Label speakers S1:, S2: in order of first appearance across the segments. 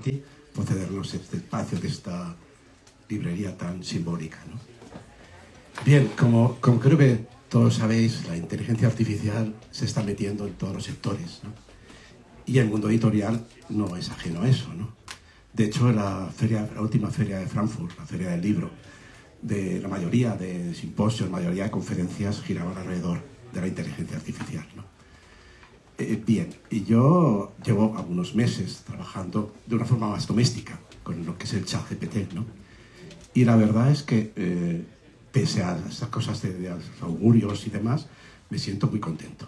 S1: Alberti por cedernos este espacio de esta librería tan simbólica, ¿no? Bien, como creo que todos sabéis, la inteligencia artificial se está metiendo en todos los sectores, ¿no? Y el mundo editorial no es ajeno a eso, ¿no? De hecho, la última feria de Frankfurt, la feria del libro, de la mayoría de simposios, la mayoría de conferencias giraban alrededor de la inteligencia artificial, ¿no? Bien, y yo llevo algunos meses trabajando de una forma más doméstica con lo que es el ChatGPT, ¿no? Y la verdad es que, pese a esas cosas de augurios y demás, me siento muy contento,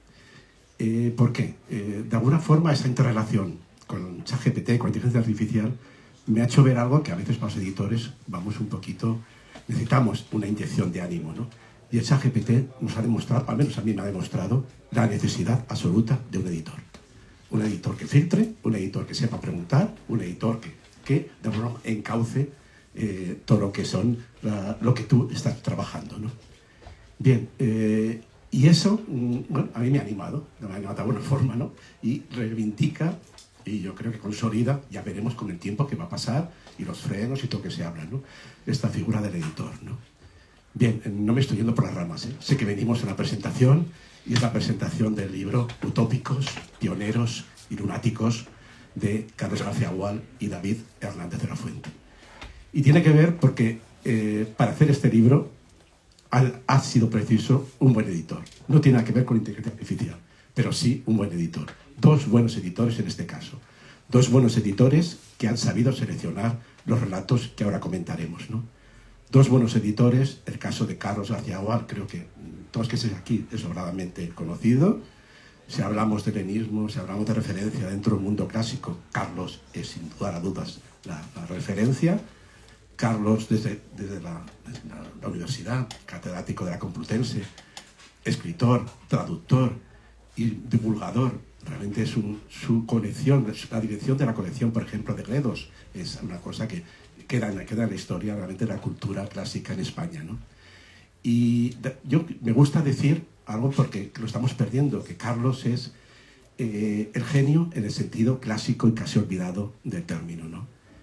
S1: ¿no? ¿Por qué? De alguna forma esa interrelación con ChatGPT, con inteligencia artificial, me ha hecho ver algo que a veces para los editores vamos un poquito, necesitamos una inyección de ánimo, ¿no? Y el ChatGPT nos ha demostrado, al menos a mí me ha demostrado, la necesidad absoluta de un editor. Un editor que filtre, un editor que sepa preguntar, un editor que de alguna forma encauce todo lo que son lo que tú estás trabajando, ¿no? Bien, y eso, bueno, a mí me ha animado de alguna forma, ¿no? Y reivindica, y yo creo que consolida, ya veremos con el tiempo que va a pasar, y los frenos y todo que se habla, ¿no? Esta figura del editor, ¿no? Bien, no me estoy yendo por las ramas, ¿eh? Sé que venimos a una presentación, y es la presentación del libro Utópicos, Pioneros y Lunáticos, de Carlos García Gual y David Hernández de la Fuente. Y tiene que ver porque para hacer este libro ha sido preciso un buen editor. No tiene nada que ver con inteligencia artificial, pero sí un buen editor. Dos buenos editores en este caso. Dos buenos editores que han sabido seleccionar los relatos que ahora comentaremos, ¿no? Dos buenos editores, el caso de Carlos García Gual, creo que todos que estéis aquí es sobradamente conocido. Si hablamos de helenismo, si hablamos de referencia dentro del mundo clásico, Carlos es sin lugar a dudas la referencia. Carlos desde la universidad, catedrático de la Complutense, escritor, traductor y divulgador. Realmente es su colección, la dirección de la colección, por ejemplo, de Gredos, es una cosa que queda en la historia realmente de la cultura clásica en España, ¿no? Y yo me gusta decir algo porque lo estamos perdiendo, que Carlos es el genio en el sentido clásico y casi olvidado del término, ¿no?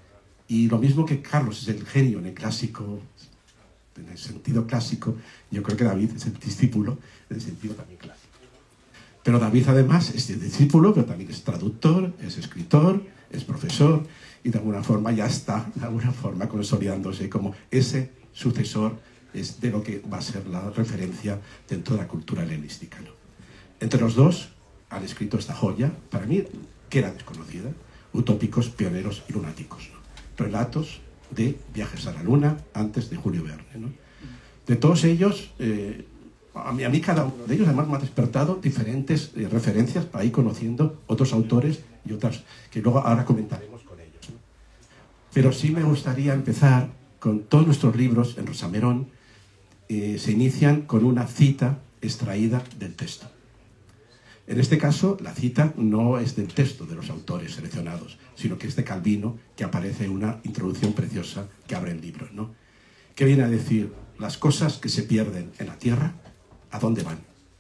S1: Y lo mismo que Carlos es el genio en el clásico, en el sentido clásico, yo creo que David es el discípulo en el sentido también clásico. Pero David además es discípulo, pero también es traductor, es escritor, es profesor, y de alguna forma ya está, de alguna forma, consolidándose como ese sucesor es de lo que va a ser la referencia dentro de la cultura helenística, ¿no? Entre los dos han escrito esta joya, para mí, que era desconocida, Utópicos, Pioneros y Lunáticos, ¿no? Relatos de viajes a la Luna antes de Julio Verne, ¿no? De todos ellos, a mí cada uno de ellos además me ha despertado diferentes referencias para ir conociendo otros autores y otras que luego ahora comentaremos con ellos, ¿no? Pero sí me gustaría empezar con todos nuestros libros en Rosamerón, se inician con una cita extraída del texto. En este caso, la cita no es del texto de los autores seleccionados, sino que es de Calvino, que aparece en una introducción preciosa que abre el libro, ¿no? Que viene a decir, las cosas que se pierden en la Tierra, ¿a dónde van?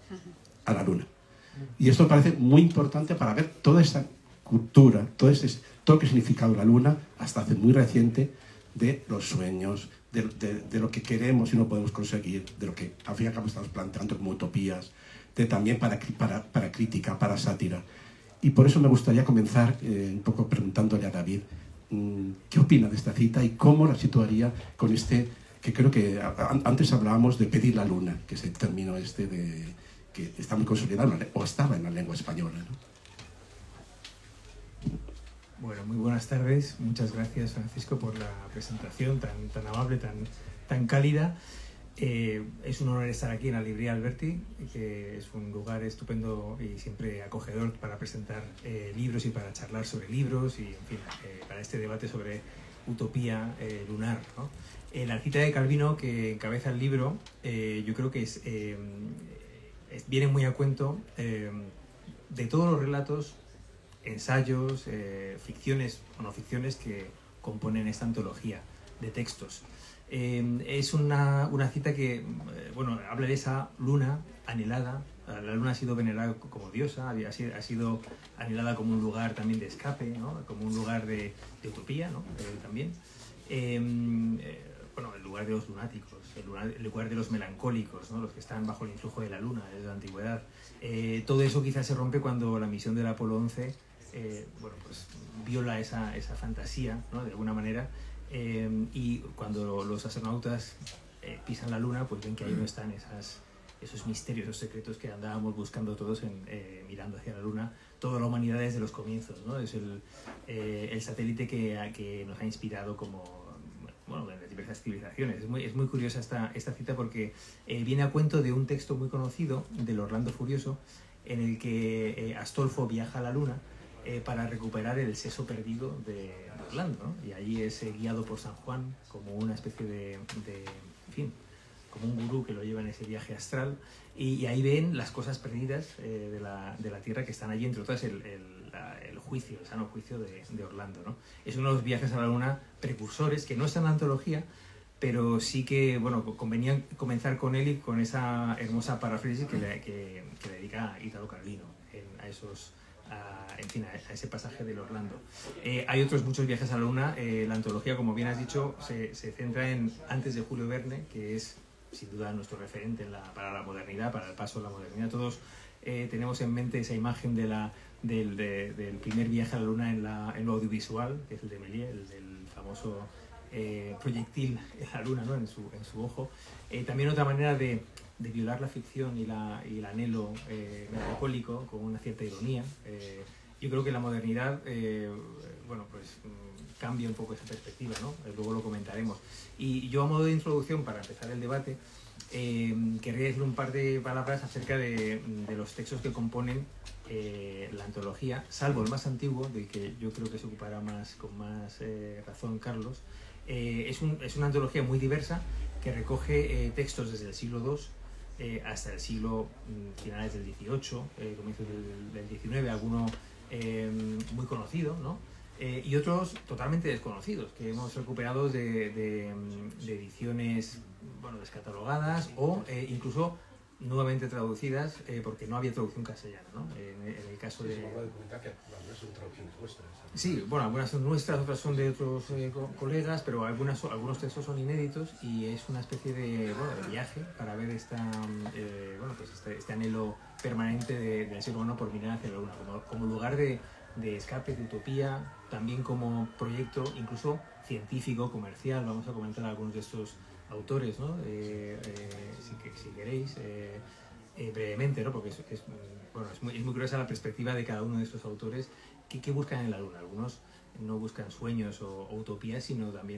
S1: A la Luna. Y esto parece muy importante para ver toda esta cultura, todo lo que ha significado la Luna, hasta hace muy reciente, de los sueños, de lo que queremos y no podemos conseguir, de lo que al fin y al cabo estamos planteando como utopías, también para crítica, para sátira. Y por eso me gustaría comenzar un poco preguntándole a David qué opina de esta cita y cómo la situaría con este, que creo que antes hablábamos de pedir la luna, que es el término que está muy consolidado, o estaba en la lengua española, ¿no?
S2: Bueno, muy buenas tardes. Muchas gracias, Francisco, por la presentación tan amable, tan cálida. Es un honor estar aquí en la librería Alberti, que es un lugar estupendo y siempre acogedor para presentar libros y para charlar sobre libros y, en fin, para este debate sobre utopía lunar, ¿no? La cita de Calvino que encabeza el libro, yo creo que viene muy a cuento de todos los relatos, ensayos, ficciones o no ficciones que componen esta antología de textos. Es una cita que, bueno, habla de esa luna anhelada, La luna ha sido venerada como diosa, ha sido anhelada como un lugar también de escape, ¿no? Como un lugar de utopía, ¿no? También. Bueno, el lugar de los lunáticos, el lugar de los melancólicos, ¿no? Los que están bajo el influjo de la luna desde la antigüedad. Todo eso quizás se rompe cuando la misión del Apolo 11 bueno, pues viola esa fantasía, ¿no? De alguna manera, y cuando los astronautas pisan la luna, pues ven que ahí no están esos misterios, esos secretos que andábamos buscando todos mirando hacia la luna, toda la humanidad desde los comienzos, ¿no? Es el satélite que nos ha inspirado como, bueno, en las diversas civilizaciones. Es muy curiosa esta cita porque viene a cuento de un texto muy conocido del Orlando Furioso, en el que Astolfo viaja a la luna para recuperar el seso perdido de Orlando, ¿no? Y allí es guiado por San Juan como una especie de en fin, como un gurú que lo lleva en ese viaje astral, y ahí ven las cosas perdidas de la Tierra que están allí, entre otras el juicio, el sano juicio de Orlando, ¿no? Es uno de los viajes a la luna precursores, que no está en la antología, pero sí que, bueno, convenía comenzar con él y con esa hermosa paráfrasis que le dedica Italo Calvino en fin, a ese pasaje del Orlando. Hay otros muchos viajes a la luna. La antología, como bien has dicho, se centra en antes de Julio Verne, que es sin duda nuestro referente para la modernidad, para el paso de la modernidad. Todos tenemos en mente esa imagen del primer viaje a la luna en lo audiovisual, que es el de Méliès, el del famoso proyectil en la luna, ¿no? en su ojo. También otra manera de violar la ficción y el anhelo melancólico con una cierta ironía. Yo creo que la modernidad bueno, pues cambia un poco esa perspectiva, ¿no? Luego lo comentaremos. Y yo, a modo de introducción, para empezar el debate, querría decir un par de palabras acerca de los textos que componen la antología, salvo el más antiguo, del que yo creo que se ocupará con más razón Carlos. Es una antología muy diversa que recoge textos desde el siglo II hasta el siglo finales del XVIII, comienzos del XIX, alguno muy conocido, ¿no? Y otros totalmente desconocidos, que hemos recuperado de ediciones, bueno, descatalogadas o incluso nuevamente traducidas, porque no había traducción castellana, ¿no? En el caso de...
S1: comentar que algunas son traducciones nuestras.
S2: Sí, bueno, algunas son nuestras, otras son de otros colegas, pero algunos textos son inéditos, y es una especie de viaje para ver bueno, pues este anhelo permanente del ser humano por mirar hacia la luna, como lugar de escape, de utopía, también como proyecto incluso científico, comercial. Vamos a comentar algunos de estos autores, ¿no? Si queréis, brevemente, ¿no? Porque es muy curiosa la perspectiva de cada uno de estos autores que buscan en la luna. Algunos no buscan sueños o utopías, sino también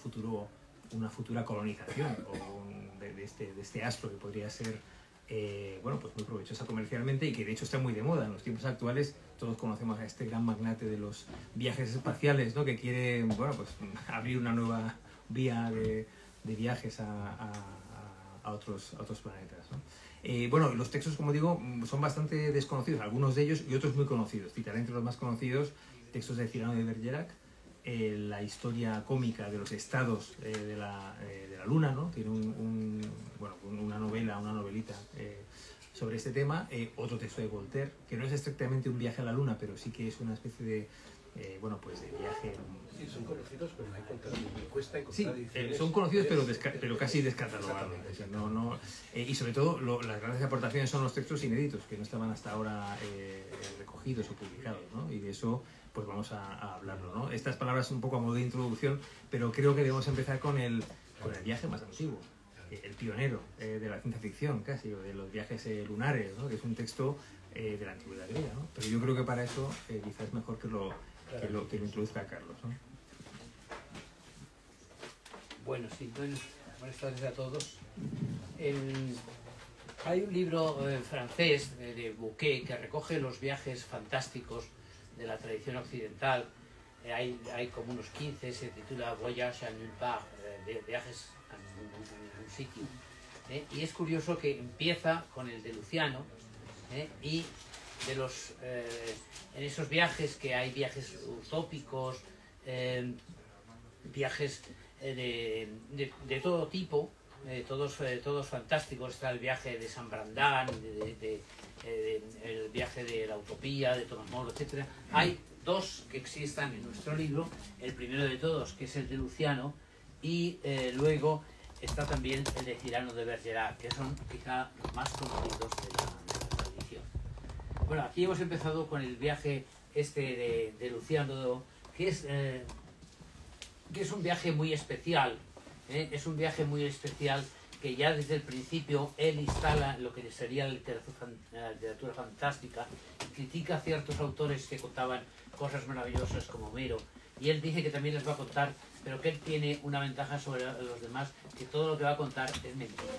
S2: una futura colonización de este astro, que podría ser bueno, pues muy provechosa comercialmente, y que de hecho está muy de moda en los tiempos actuales. Todos conocemos a este gran magnate de los viajes espaciales, ¿no? Que quiere, bueno, pues abrir una nueva vía de viajes a otros planetas, ¿no? Bueno, los textos, como digo, son bastante desconocidos, algunos de ellos, y otros muy conocidos. Citaré entre los más conocidos textos de Cyrano de Bergerac, la historia cómica de los estados de la luna, ¿no? Tiene una novelita sobre este tema. Otro texto de Voltaire, que no es estrictamente un viaje a la luna, pero sí que es una especie de bueno, pues de viaje.
S1: Sí, son conocidos, pero me cuesta encontrar
S2: sí,
S1: ediciones.
S2: son conocidos, pero casi descatalogados. Y sobre todo, las grandes aportaciones son los textos inéditos, que no estaban hasta ahora recogidos o publicados, ¿no? Y de eso pues vamos a hablarlo, ¿no? Estas palabras un poco a modo de introducción, pero creo que debemos empezar con el viaje más antiguo, el pionero de la ciencia ficción, casi, o de los viajes lunares, ¿no? Que es un texto de la antigüedad griega, ¿no? Pero yo creo que para eso quizás es mejor que lo introduzca Carlos, ¿no?
S3: Bueno, sí, buenas tardes a todos. Hay un libro francés de Bouquet que recoge los viajes fantásticos de la tradición occidental. Hay como unos 15, se titula Voyage à nulle part, viajes a un sitio. Y es curioso que empieza con el de Luciano, y de en esos viajes, que hay viajes utópicos, viajes de todo tipo, todos fantásticos. Está el viaje de San Brandán, el viaje de la Utopía, de Tomás Moro, etc. Hay dos que existan en nuestro libro, el primero de todos, que es el de Luciano, y luego está también el de Cyrano de Bergerac, que son quizá los más conocidos de la tradición. Bueno, aquí hemos empezado con el viaje de Luciano, que es un viaje muy especial, es un viaje muy especial que ya desde el principio él instala lo que sería la literatura fantástica, critica a ciertos autores que contaban cosas maravillosas como Homero, y él dice que también les va a contar, pero que él tiene una ventaja sobre los demás, que todo lo que va a contar es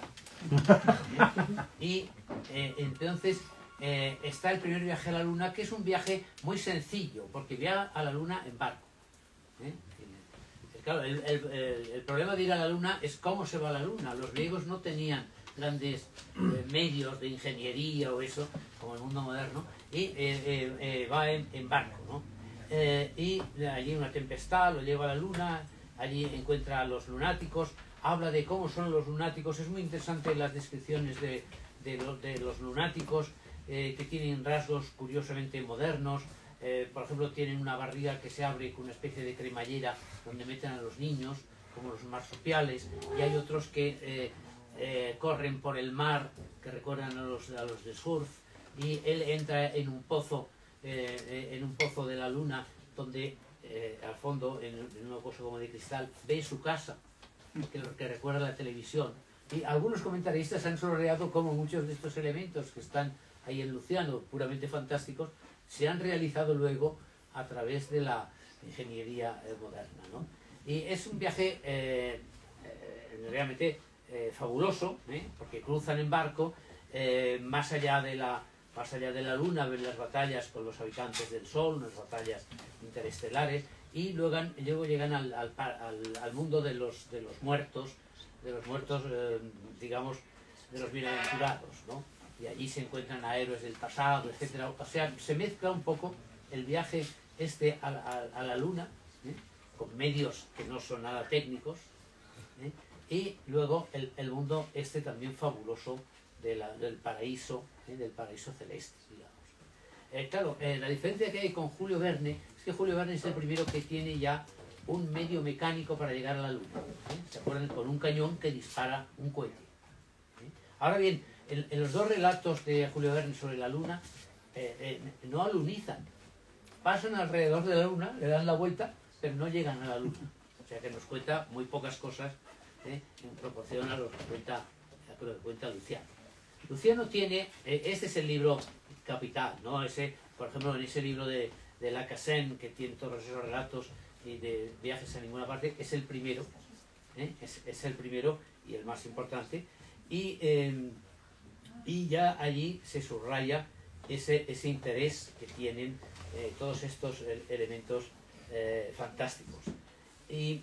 S3: mentira. Y entonces está el primer viaje a la Luna, que es un viaje muy sencillo, porque viaja a la Luna en barco. Claro, el problema de ir a la Luna es cómo se va a la Luna. Los griegos no tenían grandes medios de ingeniería o eso, como el mundo moderno, y va en barco, ¿no? Y allí una tempestad lo lleva a la Luna, allí encuentra a los lunáticos, habla de cómo son los lunáticos. Es muy interesante las descripciones de los lunáticos, que tienen rasgos curiosamente modernos. Por ejemplo, tienen una barriga que se abre con una especie de cremallera donde meten a los niños, como los marsupiales, y hay otros que corren por el mar, que recuerdan a los de surf, y él entra en un pozo de la Luna, donde al fondo, en una cosa como de cristal, ve su casa, que recuerda la televisión. Y algunos comentaristas han subrayado cómo muchos de estos elementos que están ahí en Luciano, puramente fantásticos, se han realizado luego a través de la ingeniería moderna, ¿no? Y es un viaje realmente fabuloso, porque cruzan en barco, más allá de la Luna, ven las batallas con los habitantes del Sol, unas batallas interestelares, y luego llegan al mundo de los muertos, digamos, de los bienaventurados, ¿no? Y allí se encuentran a héroes del pasado, etc. O sea, se mezcla un poco el viaje a la Luna, con medios que no son nada técnicos, y luego el mundo también fabuloso del paraíso celeste, digamos. Claro, la diferencia que hay con Julio Verne es que Julio Verne es el primero que tiene ya un medio mecánico para llegar a la Luna. ¿Se acuerdan? Con un cañón que dispara un cohete. Ahora bien, en los dos relatos de Julio Verne sobre la Luna, no alunizan. Pasan alrededor de la Luna, le dan la vuelta, pero no llegan a la Luna. O sea que nos cuenta muy pocas cosas en proporción a lo que cuenta Luciano. Luciano tiene, este es el libro capital, ¿no? Por ejemplo, en ese libro de Lacassagne, que tiene todos esos relatos y de viajes a ninguna parte, es el primero, es el primero y el más importante. Y ya allí se subraya ese interés que tienen todos estos elementos fantásticos. Y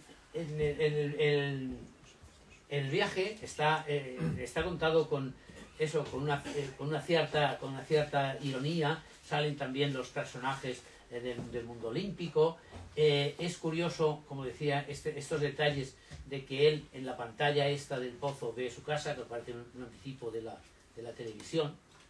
S3: el viaje está contado con una cierta ironía. Salen también los personajes del mundo olímpico. Es curioso, como decía, estos detalles de que él en la pantalla del pozo ve su casa, que parece un anticipo de la televisión.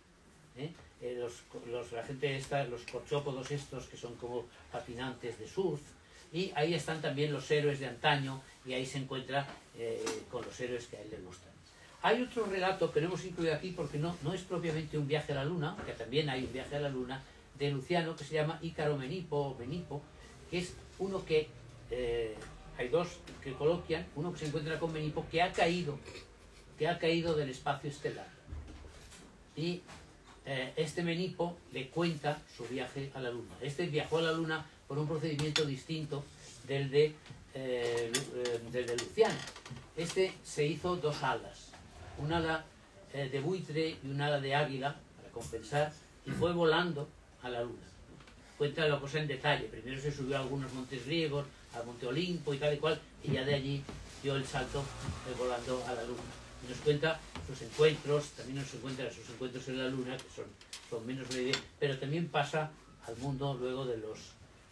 S3: La gente los corchópodos estos que son como patinantes de surf, y ahí están también los héroes de antaño, y ahí se encuentra con los héroes que a él le gustan. Hay otro relato que no hemos incluido aquí porque no es propiamente un viaje a la Luna, que también hay un viaje a la Luna de Luciano, que se llama Ícaro Menipo, que es uno que hay dos que coloquian, uno que se encuentra con Menipo, que ha caído del espacio estelar, y Menipo le cuenta su viaje a la Luna. Viajó a la Luna por un procedimiento distinto del de Luciano. Se hizo dos alas, un ala de buitre y un ala de águila para compensar, y fue volando a la Luna. Cuenta la cosa en detalle. Primero se subió a algunos montes griegos, al monte Olimpo y tal y cual, y ya de allí dio el salto volando a la Luna. Y nos cuenta sus encuentros, también nos encuentra sus encuentros en la Luna, que son menos breves, pero también pasa al mundo luego del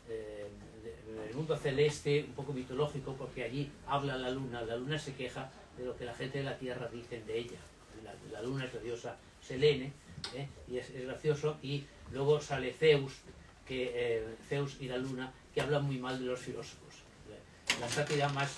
S3: mundo celeste, un poco mitológico, porque allí habla la Luna se queja de lo que la gente de la Tierra dicen de ella. La luna es la diosa Selene, y es gracioso, y luego sale Zeus, Zeus y la luna, que hablan muy mal de los filósofos. La sátira más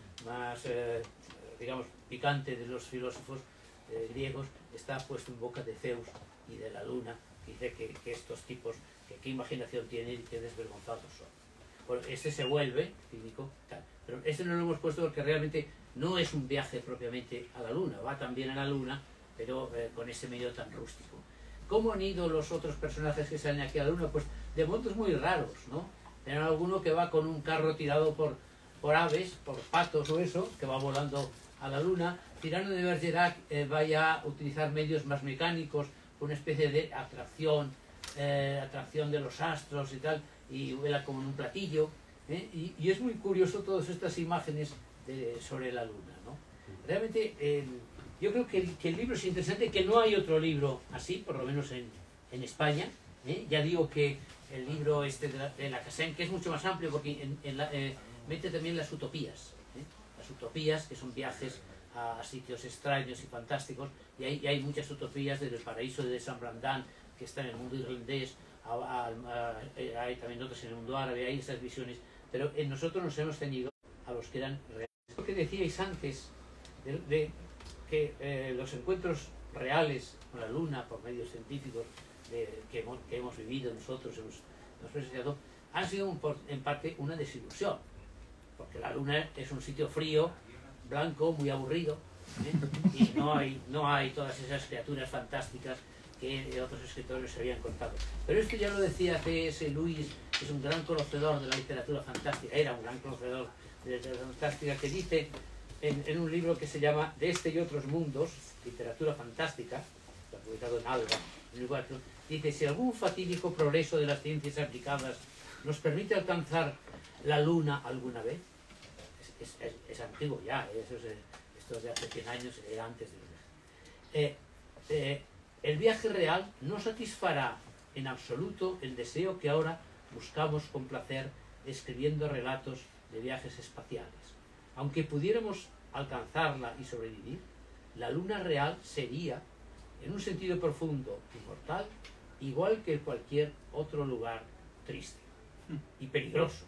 S3: digamos, picante de los filósofos griegos está puesto en boca de Zeus y de la luna, que dice que estos tipos, qué imaginación tienen y qué desvergonzados son. Bueno, este se vuelve cínico, pero este no lo hemos puesto porque realmente no es un viaje propiamente a la luna, va también a la luna, pero con ese medio tan rústico. ¿Cómo han ido los otros personajes que salen aquí a la luna? Pues de modos muy raros, ¿no? Hay alguno que va con un carro tirado por aves, por patos o eso, que va volando a la luna. Cyrano de Bergerac vaya a utilizar medios más mecánicos, una especie de atracción de los astros y tal, y vuela como en un platillo, y es muy curioso todas estas imágenes sobre la luna, ¿no? Realmente yo creo que el libro es interesante, que no hay otro libro así, por lo menos en España. Ya digo que el libro este de la Cassin, que es mucho más amplio porque mete también las utopías, que son viajes a sitios extraños y fantásticos, y hay muchas utopías desde el paraíso de San Brandán, que está en el mundo irlandés, hay también otras en el mundo árabe, hay esas visiones, pero nosotros nos hemos tenido a los que eran reales. Lo que decíais antes, de que los encuentros reales con la luna por medios científicos que hemos vivido nosotros, hemos presenciado, han sido en parte una desilusión, porque la luna es un sitio frío, blanco, muy aburrido, y no hay todas esas criaturas fantásticas que otros escritores se habían contado. Pero esto ya lo decía C.S. Lewis, que es un gran conocedor de la literatura fantástica, era un gran conocedor de la literatura fantástica, que dice en un libro que se llama De este y otros mundos, literatura fantástica, que ha publicado en Alba, en el 4, dice: si algún fatídico progreso de las ciencias aplicadas nos permite alcanzar la luna alguna vez, es antiguo ya, esto es de hace 100 años, era antes del viaje. El viaje real no satisfará en absoluto el deseo que ahora buscamos complacer escribiendo relatos de viajes espaciales. Aunque pudiéramos alcanzarla y sobrevivir, la luna real sería, en un sentido profundo y mortal, igual que cualquier otro lugar triste y peligroso.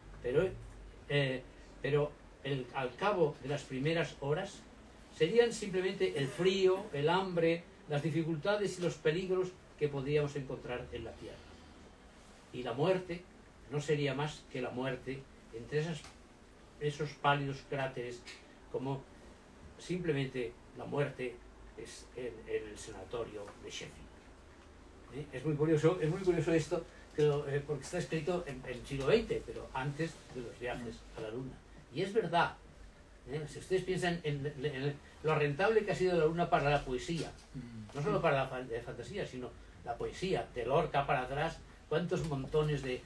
S3: Pero al cabo de las primeras horas serían simplemente el frío, el hambre, las dificultades y los peligros que podríamos encontrar en la Tierra. Y la muerte no sería más que la muerte entre esos pálidos cráteres, como simplemente la muerte es en el sanatorio de Sheffield. Es muy curioso esto, porque está escrito en el siglo XX, pero antes de los viajes a la Luna. Y es verdad. Si ustedes piensan en lo rentable que ha sido la Luna para la poesía, no solo para la fantasía, sino la poesía, de Lorca para atrás, cuántos montones de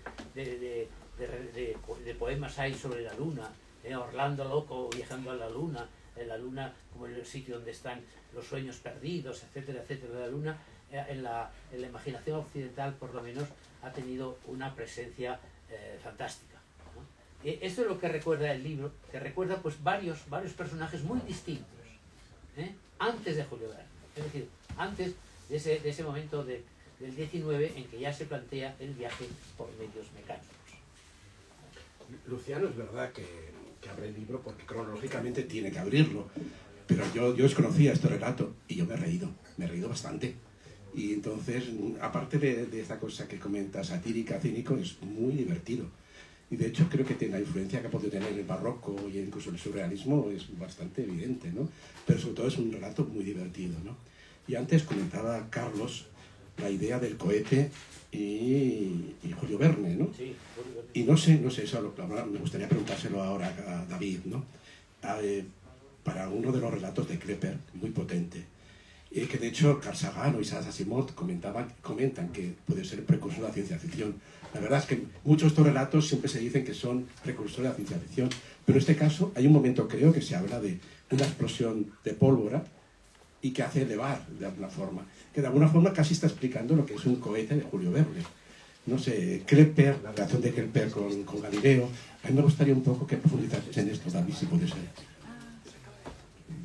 S3: poemas hay sobre la Luna, Orlando Loco viajando a la Luna como el sitio donde están los sueños perdidos, etcétera, etcétera. La Luna en la imaginación occidental, por lo menos, ha tenido una presencia fantástica. Esto es lo que recuerda el libro, que recuerda pues varios personajes muy distintos, antes de Julio Verne, es decir, antes de ese momento del 19 en que ya se plantea el viaje por medios mecánicos.
S1: Luciano, es verdad que abre el libro porque cronológicamente tiene que abrirlo, pero yo desconocía este relato y yo me he reído bastante. Y entonces, aparte de esta cosa que comenta satírica, cínico, es muy divertido. Y de hecho creo que la influencia que ha podido tener el barroco y incluso el surrealismo es bastante evidente, ¿no? Pero sobre todo es un relato muy divertido, ¿no? Y antes comentaba Carlos la idea del cohete y Julio Verne, ¿no? Sí, Julio Verne. Y no sé, eso me gustaría preguntárselo ahora a David, ¿no? Para uno de los relatos de Klepper, muy potente, que de hecho Carl Sagan o Isaac Asimov comentan que puede ser precursor de la ciencia ficción. La verdad es que muchos de estos relatos siempre se dicen que son precursores de la ciencia ficción, pero en este caso hay un momento, creo, que se habla de una explosión de pólvora y que hace elevar de alguna forma, que de alguna forma casi está explicando lo que es un cohete de Julio Verne. No sé, Klepper, la relación de Klepper con Galileo. A mí me gustaría un poco que profundizases en esto, David, si puede ser.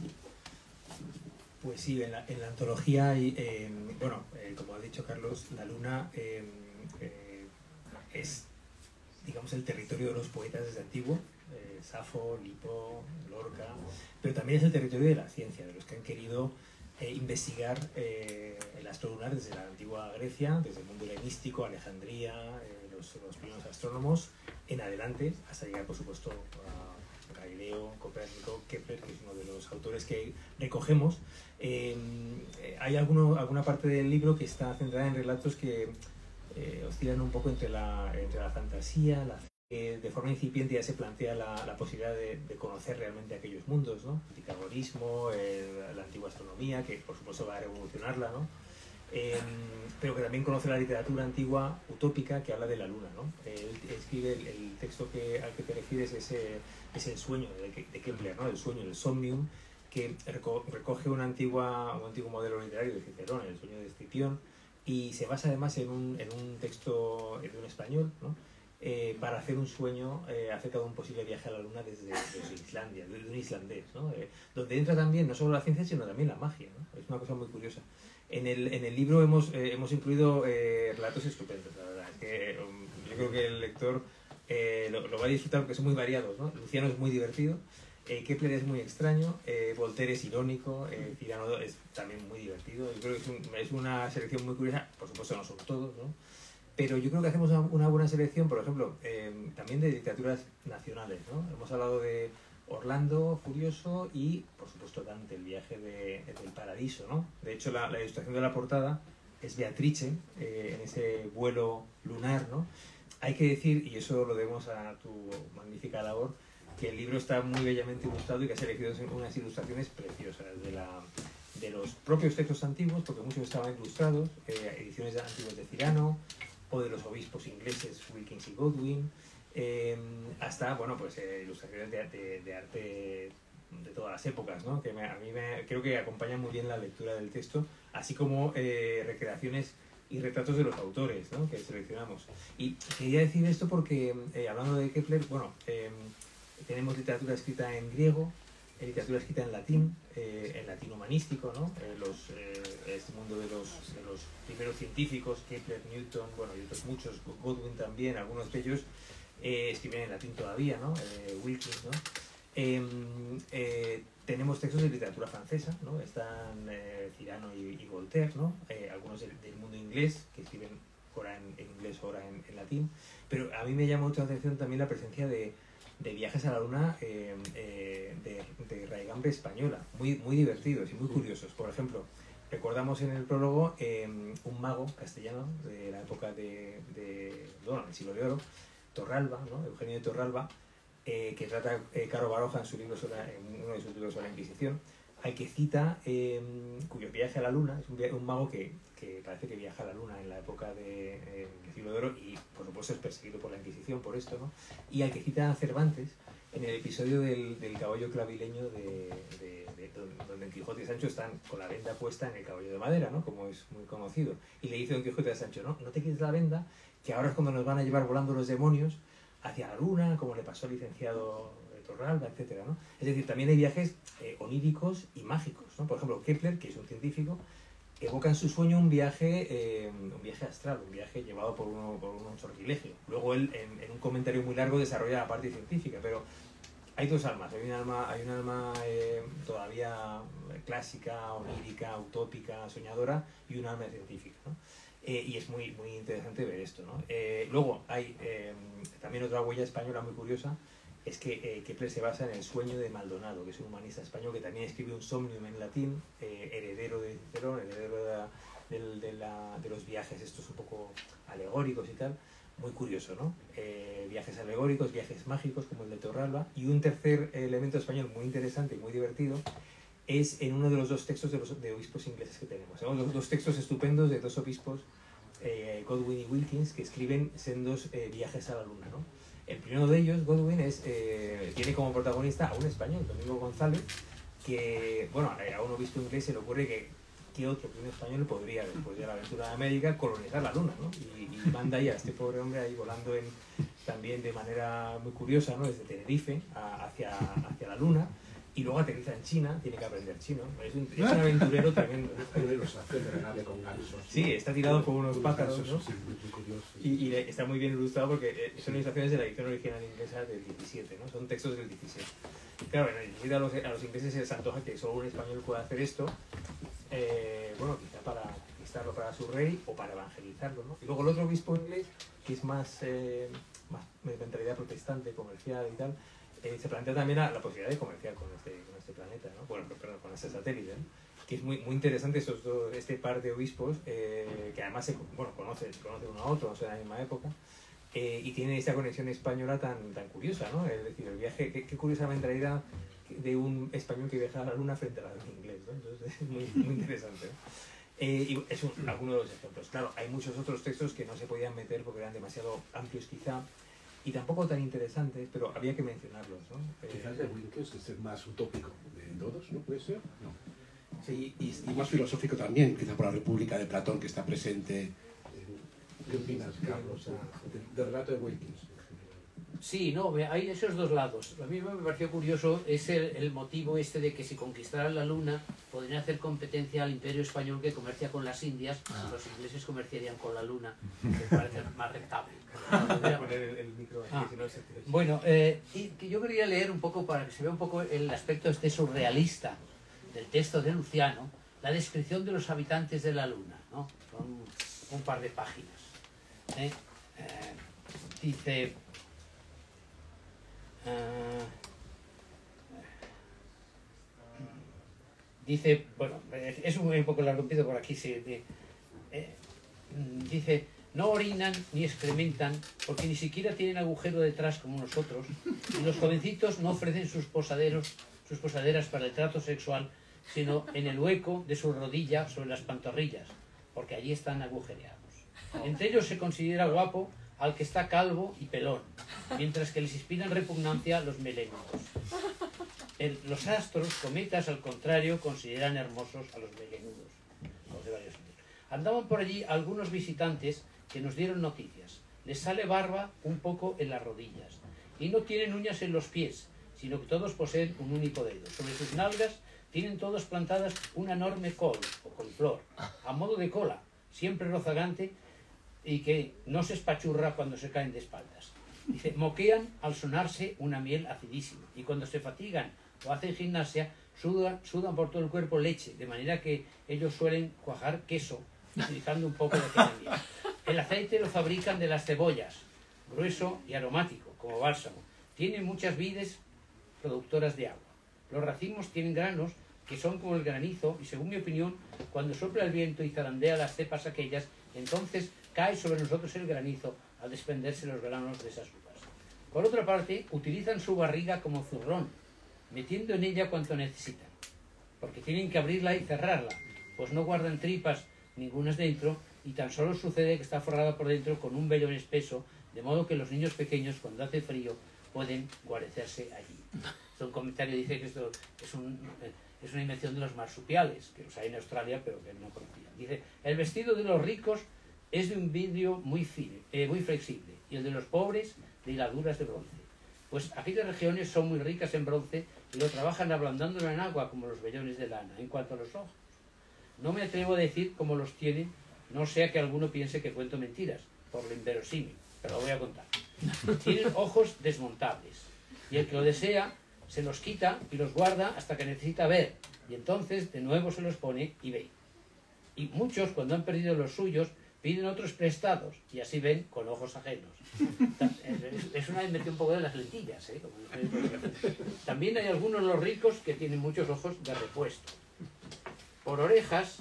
S2: Pues sí, en la antología hay, bueno, como ha dicho Carlos, la Luna es, digamos, el territorio de los poetas desde antiguo, Safo, Lipo, Lorca, pero también es el territorio de la ciencia, de los que han querido investigar el astro lunar desde la antigua Grecia, desde el mundo helenístico, Alejandría, los primeros astrónomos, en adelante, hasta llegar, por supuesto, a Galileo, Copérnico, Kepler, que es uno de los autores que recogemos. Hay alguna parte del libro que está centrada en relatos que oscilan un poco entre la fantasía, de forma incipiente ya se plantea la posibilidad de conocer realmente aquellos mundos, ¿no? El pitagorismo, la antigua astronomía, que por supuesto va a revolucionarla, ¿no? Pero que también conoce la literatura antigua utópica que habla de la luna, ¿no? Él escribe el texto al que te refieres, es el sueño de Kepler, ¿no? El sueño, el somnium, que recoge un antiguo modelo literario de Cicerón, el sueño de Escipión, y se basa además en un texto de un español, ¿no? Para hacer un sueño acerca de un posible viaje a la luna desde Islandia, de un islandés, ¿no? Donde entra también no solo la ciencia, sino también la magia, ¿no? Es una cosa muy curiosa. En el libro hemos incluido relatos estupendos, la verdad. Es que yo creo que el lector lo va a disfrutar porque son muy variados, ¿no? Luciano es muy divertido, Kepler es muy extraño, Voltaire es irónico, Cyrano es también muy divertido. Yo creo que es una selección muy curiosa, por supuesto no son todos, ¿no? Pero yo creo que hacemos una buena selección, por ejemplo, también de literaturas nacionales, ¿no? Hemos hablado de Orlando Furioso y, por supuesto, Dante, el viaje del paradiso, ¿no? De hecho, la ilustración de la portada es Beatrice, en ese vuelo lunar, ¿no? Hay que decir, y eso lo debemos a tu magnífica labor, que el libro está muy bellamente ilustrado y que has elegido unas ilustraciones preciosas de los propios textos antiguos, porque muchos estaban ilustrados, ediciones antiguas de Cyrano, o de los obispos ingleses Wilkins y Godwin, hasta, bueno, pues ilustraciones de arte de todas las épocas, ¿no? Que a mí creo que acompañan muy bien la lectura del texto, así como recreaciones y retratos de los autores, ¿no? Que seleccionamos. Y quería decir esto porque, hablando de Kepler, bueno, tenemos literatura escrita en griego, literatura escrita en latín humanístico, ¿no? Este mundo de los primeros científicos, Kepler, Newton, bueno, y otros muchos, Godwin también, algunos de ellos escriben en latín todavía, ¿no? Wilkins, ¿no? Tenemos textos de literatura francesa, ¿no? Están Cyrano y Voltaire, ¿no? Algunos del mundo inglés, que escriben ahora en inglés, ahora en latín, pero a mí me llama mucho la atención también la presencia de viajes a la luna de raigambre española, muy divertidos y muy curiosos. Por ejemplo, recordamos en el prólogo un mago castellano de la época del siglo de oro, Torralba, ¿no? Eugenio de Torralba, que trata Caro Baroja en uno de sus libros sobre la Inquisición, al que cita cuyo viaje a la luna, es un mago que parece que viaja a la luna en la época del siglo de oro y por supuesto es perseguido por la Inquisición por esto, ¿no? Y al que cita a Cervantes en el episodio del caballo clavileño donde Don Quijote y Sancho están con la venda puesta en el caballo de madera, ¿no? Como es muy conocido, y le dice Don Quijote a Sancho, no te quites la venda, que ahora es cuando nos van a llevar volando los demonios hacia la luna, como le pasó al licenciado Torralba, etcétera, ¿no? Es decir, también hay viajes oníricos y mágicos, ¿no? Por ejemplo, Kepler, que es un científico, evoca en su sueño un viaje astral, un viaje llevado por un sortilegio. Luego él, en un comentario muy largo, desarrolla la parte científica, pero hay dos almas. Hay un alma todavía clásica, onírica, utópica, soñadora, y un alma científica, ¿no? Y es muy interesante ver esto, ¿no? Luego hay también otra huella española muy curiosa, es que Kepler se basa en el sueño de Maldonado, que es un humanista español que también escribe un somnium en latín, heredero de Cicerón, heredero de los viajes estos un poco alegóricos y tal, muy curioso, ¿no? Viajes alegóricos, viajes mágicos como el de Torralba, y un tercer elemento español muy interesante y muy divertido es en uno de los dos textos de obispos ingleses que tenemos. Tenemos dos textos estupendos de dos obispos, Godwin y Wilkins, que escriben sendos viajes a la luna, ¿no? El primero de ellos, Godwin, tiene como protagonista a un español, Domingo González, que, bueno, a un obispo inglés se le ocurre que otro primer español podría, después de la aventura de América, colonizar la luna, ¿no? Y manda ahí a este pobre hombre ahí volando también de manera muy curiosa, ¿no? Desde Tenerife hacia la luna, y luego aterriza en China, tiene que aprender chino. Es un aventurero tremendo.
S1: Hay una ilustración de Renale con gansos.
S2: Sí, está tirado por unos pájaros, ¿no?
S1: Sí, muy curioso.
S2: Y está muy bien ilustrado porque son ilustraciones de la edición original inglesa del 17, ¿no? Son textos del 17. Claro, bueno, a los ingleses se les antoja que solo un español pueda hacer esto, bueno, quizá para conquistarlo para su rey o para evangelizarlo, ¿no? Y luego el otro obispo inglés, que es más de mentalidad protestante, comercial y tal, se plantea también la posibilidad de comerciar con este planeta, ¿no? Bueno, perdón, con este satélite, ¿no? Que es muy interesante este par de obispos, que además conocen uno a otro, no sé, en la misma época, y tienen esta conexión española tan curiosa, ¿no? Es decir, el viaje, qué curiosa mentalidad de un español que viaja a la luna frente a la de un inglés, ¿no? Entonces es muy interesante, ¿no? Y es alguno de los ejemplos. Claro, hay muchos otros textos que no se podían meter porque eran demasiado amplios quizá, y tampoco tan interesantes, pero había que mencionarlos, ¿no?
S1: Quizás de Wilkes es el más utópico de todos, ¿no? ¿Puede ser? No.
S2: Sí,
S1: Y más filosófico también, quizá por la República de Platón que está presente. ¿Qué opinas, Carlos, del relato de Wilkins?
S3: Sí, no, hay esos dos lados. A mí me pareció curioso es el motivo este de que si conquistaran la luna podrían hacer competencia al imperio español que comercia con las Indias y los ingleses comerciarían con la luna, que parece más rentable.
S2: Voy a poner el micro aquí, si no se te...
S3: Bueno, y que yo quería leer un poco para que se vea un poco el aspecto este surrealista del texto de Luciano, la descripción de los habitantes de la luna, ¿no? Son un par de páginas. Dice... dice, bueno, es un poco largo, empiezo por aquí, sí, dice, no orinan ni excrementan porque ni siquiera tienen agujero detrás como nosotros, y los jovencitos no ofrecen sus posaderas para el trato sexual, sino en el hueco de su rodilla sobre las pantorrillas, porque allí están agujereados. Entre ellos se considera guapo al que está calvo y pelón, mientras que les inspiran repugnancia los melenudos. Los astros, cometas, al contrario, consideran hermosos a los melenudos. Andaban por allí algunos visitantes que nos dieron noticias. Les sale barba un poco en las rodillas, y no tienen uñas en los pies, sino que todos poseen un único dedo. Sobre sus nalgas tienen todos plantadas una enorme col, o coliflor, a modo de cola, siempre rozagante, y que no se espachurra cuando se caen de espaldas. Dice, moquean al sonarse una miel acidísima, y cuando se fatigan o hacen gimnasia, sudan por todo el cuerpo leche, de manera que ellos suelen cuajar queso, utilizando un poco de aquella miel. El aceite lo fabrican de las cebollas, grueso y aromático, como bálsamo. Tienen muchas vides productoras de agua. Los racimos tienen granos que son como el granizo, y según mi opinión, cuando sopla el viento y zarandea las cepas aquellas, entonces cae sobre nosotros el granizo al desprenderse los granos de esas uvas. Por otra parte, utilizan su barriga como zurrón, metiendo en ella cuanto necesitan, porque tienen que abrirla y cerrarla, pues no guardan tripas ningunas dentro, y tan solo sucede que está forrada por dentro con un vellón espeso, de modo que los niños pequeños, cuando hace frío, pueden guarecerse allí. Un comentario dice que esto es una invención de los marsupiales, que los hay en Australia, pero que no conocían. Dice, el vestido de los ricos es de un vidrio muy flexible, y el de los pobres de hiladuras de bronce. Pues aquellas regiones son muy ricas en bronce y lo trabajan ablandándolo en agua como los vellones de lana. En cuanto a los ojos, no me atrevo a decir cómo los tienen, no sea que alguno piense que cuento mentiras, por lo inverosímil, pero lo voy a contar. Tienen ojos desmontables, y el que lo desea se los quita y los guarda hasta que necesita ver, y entonces de nuevo se los pone y ve. Y muchos, cuando han perdido los suyos, piden otros prestados, y así ven con ojos ajenos. Es una invención un poco de las lentillas, ¿eh? También hay algunos los ricos que tienen muchos ojos de repuesto. Por orejas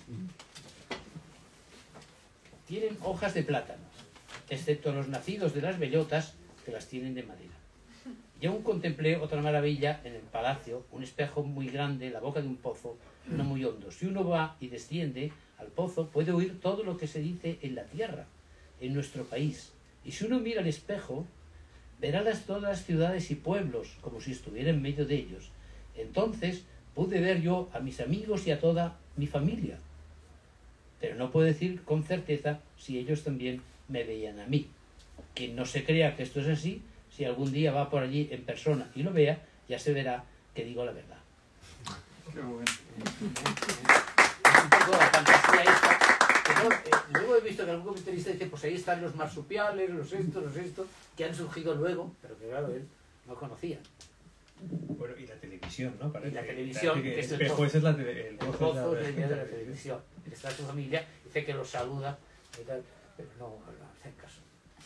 S3: tienen hojas de plátano, excepto los nacidos de las bellotas, que las tienen de madera. Y aún contemplé otra maravilla en el palacio, un espejo muy grande, la boca de un pozo, no muy hondo. Si uno va y desciende al pozo, puede oír todo lo que se dice en la tierra, en nuestro país. Y si uno mira al espejo, verá todas las ciudades y pueblos, como si estuviera en medio de ellos. Entonces pude ver yo a mis amigos y a toda mi familia. Pero no puedo decir con certeza si ellos también me veían a mí. Quien no se crea que esto es así, si algún día va por allí en persona y lo vea, ya se verá que digo la verdad.
S2: Qué bueno.
S3: Un poco la fantasía esta. Que luego he visto que algún comentarista dice, pues ahí están los marsupiales, los estos, que han surgido luego, pero que claro, él no conocía.
S2: Bueno, y la televisión, ¿no?
S3: Y la televisión, que es el
S2: pozo,
S3: el pozo de la televisión. Está su familia, dice que los saluda y tal, pero no hacen caso.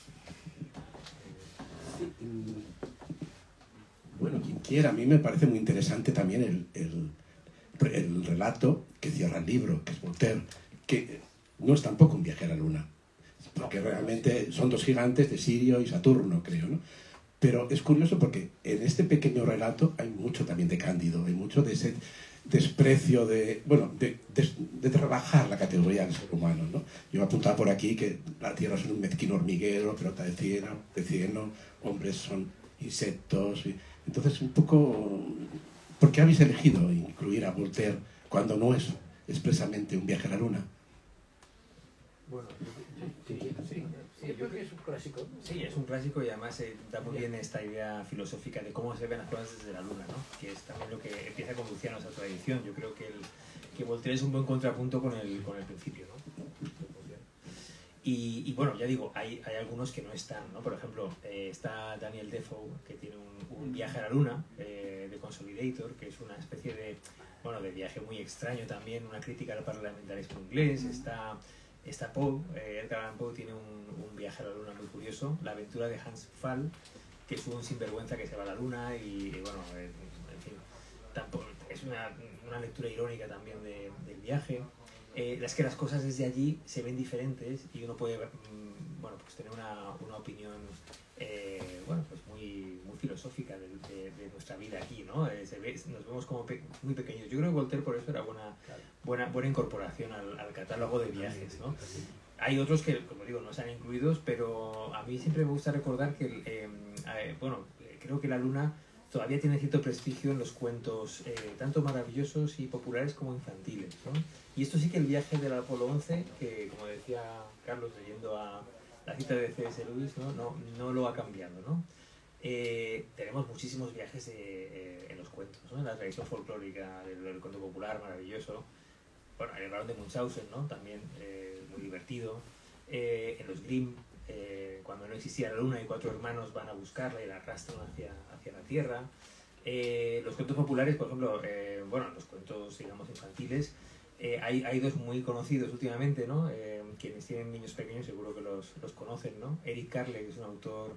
S1: Sí, bueno, quien quiera, a mí me parece muy interesante también el relato que cierra el libro, que es Voltaire, que no es tampoco un viaje a la luna, porque realmente son dos gigantes de Sirio y Saturno, creo, ¿no? Pero es curioso porque en este pequeño relato hay mucho también de Cándido, hay mucho de ese desprecio de trabajar la categoría del ser humano, ¿no? Yo apuntaba por aquí que la Tierra es un mezquino hormiguero, pelota de cieno, hombres son insectos. Entonces, un poco, ¿por qué habéis elegido incluir a Voltaire cuando no es expresamente un viaje a la luna?
S2: Bueno,
S3: yo creo que es un clásico.
S2: Sí, es un clásico y además da muy bien esta idea filosófica de cómo se ven las cosas desde la luna, ¿no? Que es también lo que empieza a conducir a nuestra tradición. Yo creo que Voltaire es un buen contrapunto con el principio, ¿no? Y bueno, ya digo, hay algunos que no están, ¿no? Por ejemplo, está Daniel Defoe, que tiene un viaje a la luna, de Consolidator, que es una especie de viaje muy extraño también, una crítica al parlamentarismo inglés. Está Poe, Edgar Allan Poe tiene un viaje a la luna muy curioso, La aventura de Hans Pfaall, que es un sinvergüenza que se va a la luna y bueno, en fin, tampoco, es una lectura irónica también del viaje. Es que las cosas desde allí se ven diferentes y uno puede pues tener una opinión pues muy filosófica de nuestra vida aquí, ¿no? Nos vemos como muy pequeños. Yo creo que Voltaire por eso era buena incorporación al catálogo de viajes, ¿no? Hay otros que, como digo, no están incluidos, pero a mí siempre me gusta recordar que creo que la luna todavía tiene cierto prestigio en los cuentos tanto maravillosos y populares como infantiles, ¿no? Y esto sí que el viaje del Apolo 11, que como decía Carlos leyendo a la cita de C.S. Lewis, no lo ha cambiado, ¿no? Tenemos muchísimos viajes en los cuentos, ¿no? En la tradición folclórica del cuento popular maravilloso. Bueno, el Barón de Munchausen, ¿no? También muy divertido. En los Grimm, cuando no existía la luna y 4 hermanos van a buscarla y la arrastran hacia la Tierra. Los cuentos populares, por ejemplo, los cuentos, digamos, infantiles, hay dos muy conocidos últimamente, ¿no? Quienes tienen niños pequeños seguro que los conocen, ¿no? Eric Carle, que es un autor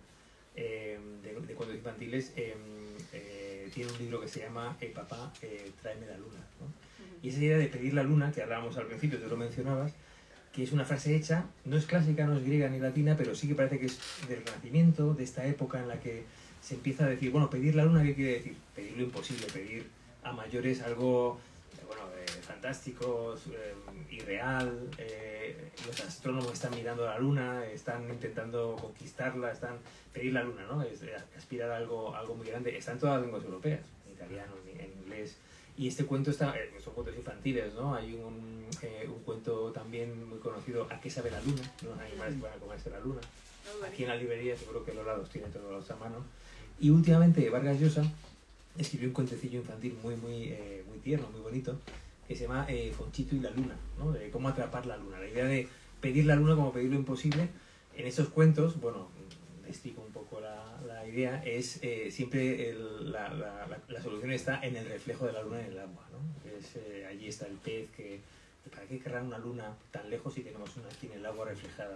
S2: de cuentos infantiles, tiene un libro que se llama Papá, tráeme la luna, ¿no? Y esa idea de pedir la luna, que hablábamos al principio, tú lo mencionabas, que es una frase hecha, no es clásica, no es griega ni latina, pero sí que parece que es del Renacimiento, de esta época en la que se empieza a decir, bueno, pedir la luna, ¿qué quiere decir? Pedir lo imposible, pedir a mayores algo fantástico, irreal. Los astrónomos están mirando la luna, están intentando conquistarla, pedir la luna, ¿no? Es aspirar a algo muy grande. Está en todas las lenguas europeas, en italiano, en inglés. Y este cuento son cuentos infantiles, ¿no? Hay un cuento también muy conocido, ¿A qué sabe la luna? Los animales que van a comerse la luna. Aquí en la librería seguro que Lola los tiene todos a mano. Y últimamente Vargas Llosa escribió un cuentecillo infantil muy tierno, muy bonito, que se llama Fonchito y la luna, ¿no? De cómo atrapar la luna. La idea de pedir la luna como pedir lo imposible. En estos cuentos, bueno, explico un poco la idea, es siempre la solución está en el reflejo de la luna en el agua, ¿no? Allí está el pez, ¿para qué querrá una luna tan lejos si tenemos una aquí en el agua reflejada,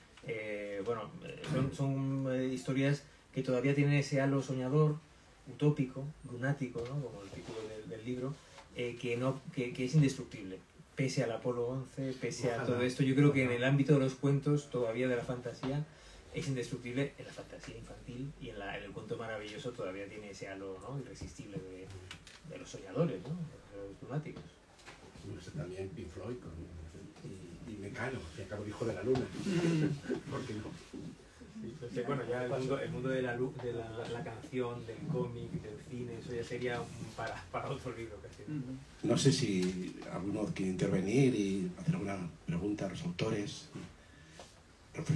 S2: ¿no? Son historias que todavía tienen ese halo soñador, utópico, lunático, ¿no? Como el título del libro, que es indestructible. Pese al Apolo 11, pese a todo esto, yo creo que en el ámbito de los cuentos, todavía de la fantasía, es indestructible en la fantasía infantil, y en el cuento maravilloso todavía tiene ese halo, ¿no? Irresistible de los soñadores, ¿no? De los lunáticos.
S1: También Pink Floyd y Mecano, que acabó hijo de la luna. ¿Por qué no?
S2: Sí, bueno, ya el mundo de la canción, del cómic, del cine, eso ya sería para otro libro casi.
S1: No sé si alguno quiere intervenir y hacer alguna pregunta a los autores.